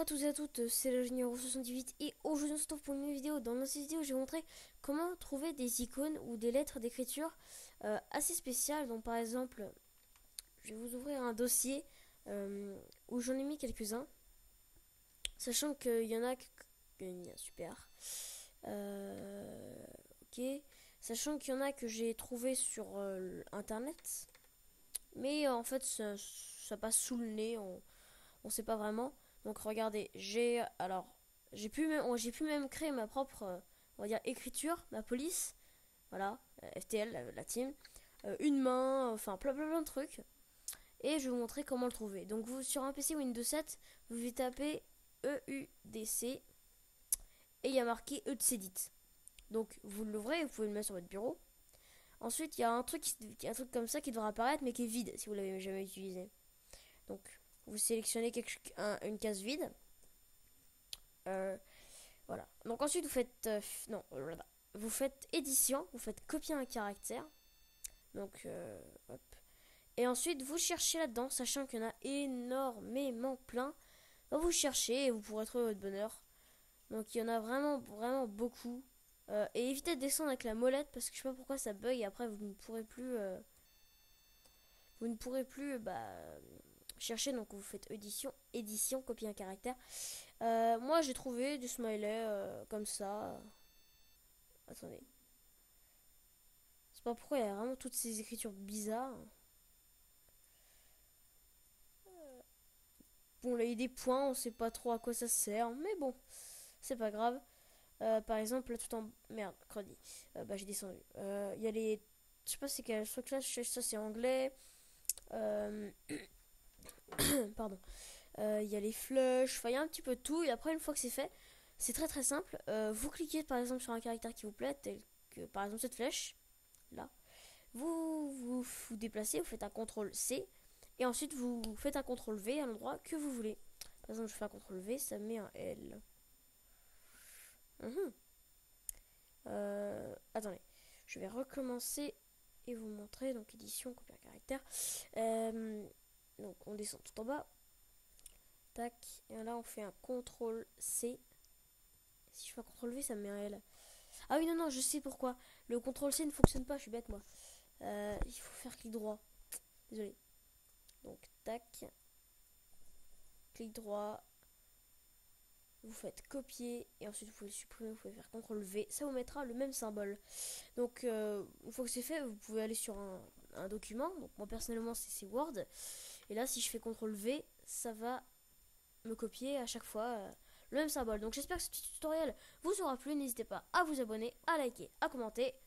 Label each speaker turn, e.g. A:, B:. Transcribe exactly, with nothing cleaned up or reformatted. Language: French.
A: à tous et à toutes, c'est le Junior soixante-dix-huit et aujourd'hui on se retrouve pour une nouvelle vidéo. Dans cette vidéo, je vais vous montrer comment trouver des icônes ou des lettres d'écriture euh, assez spéciales. Donc par exemple, je vais vous ouvrir un dossier euh, où j'en ai mis quelques-uns, sachant qu'il y en a que... Super. Euh, ok. Sachant qu'il y en a que j'ai trouvé sur euh, internet, mais euh, en fait ça, ça passe sous le nez, on, on sait pas vraiment. Donc regardez, j'ai alors j'ai pu même j'ai pu même créer ma propre euh, on va dire écriture, ma police, voilà, euh, F T L la, la team, euh, une main, enfin plein, plein plein de trucs. Et je vais vous montrer comment le trouver. Donc vous sur un P C Windows sept, vous devez taper E U D C et il y a marqué E U D C Edit. Donc vous l'ouvrez, vous pouvez le mettre sur votre bureau. Ensuite, il y a un truc, qui- un truc comme ça qui devra apparaître mais qui est vide si vous l'avez jamais utilisé. Donc vous sélectionnez quelque, un- une case vide. Euh, voilà. Donc ensuite vous faites euh, non, voilà. Vous faites édition, vous faites copier un caractère. Donc euh, hop. Et ensuite vous cherchez là-dedans, sachant qu'il y en a énormément plein. Donc vous cherchez et vous pourrez trouver votre bonheur. Donc il y en a vraiment vraiment beaucoup. Euh, et évitez de descendre avec la molette parce que je sais pas pourquoi ça bug et après vous ne pourrez plus euh, vous ne pourrez plus bah, chercher. Donc vous faites édition, édition, copier un caractère. Euh, moi j'ai trouvé du smiley euh, comme ça. Attendez. C'est pas pourquoi il y a vraiment toutes ces écritures bizarres. Bon, là il y a des points, on sait pas trop à quoi ça sert, mais bon, c'est pas grave. Euh, par exemple, là tout en. Merde, crédit. Euh, bah j'ai descendu. Euh, Il y a les. Je sais pas c'est quel truc là, ça c'est anglais. Euh, Pardon. Euh, Il y a les flush, enfin il y a un petit peu de tout. Et après, une fois que c'est fait, c'est très très simple. Euh, vous cliquez par exemple sur un caractère qui vous plaît, tel que par exemple cette flèche, là. Vous vous, vous déplacez, vous faites un contrôle C. Et ensuite, vous faites un contrôle V à l'endroit que vous voulez. Par exemple, je fais un contrôle V, ça met un L. Mhm. Euh, attendez, je vais recommencer et vous montrer. Donc, édition, copier un caractère. Euh, donc, on descend tout en bas. Tac. Et là, on fait un contrôle C. Si je fais un contrôle V, ça me met un L. Ah oui, non, non, je sais pourquoi. Le contrôle C ne fonctionne pas, je suis bête, moi. Euh, il faut faire clic droit. Désolé. Donc, tac. Clic droit. Vous faites copier et ensuite vous pouvez le supprimer, vous pouvez faire contrôle V, ça vous mettra le même symbole. Donc euh, une fois que c'est fait, vous pouvez aller sur un, un document. Donc moi personnellement c'est Word. Et là si je fais contrôle V, ça va me copier à chaque fois euh, le même symbole. Donc j'espère que ce petit tutoriel vous aura plu. N'hésitez pas à vous abonner, à liker, à commenter.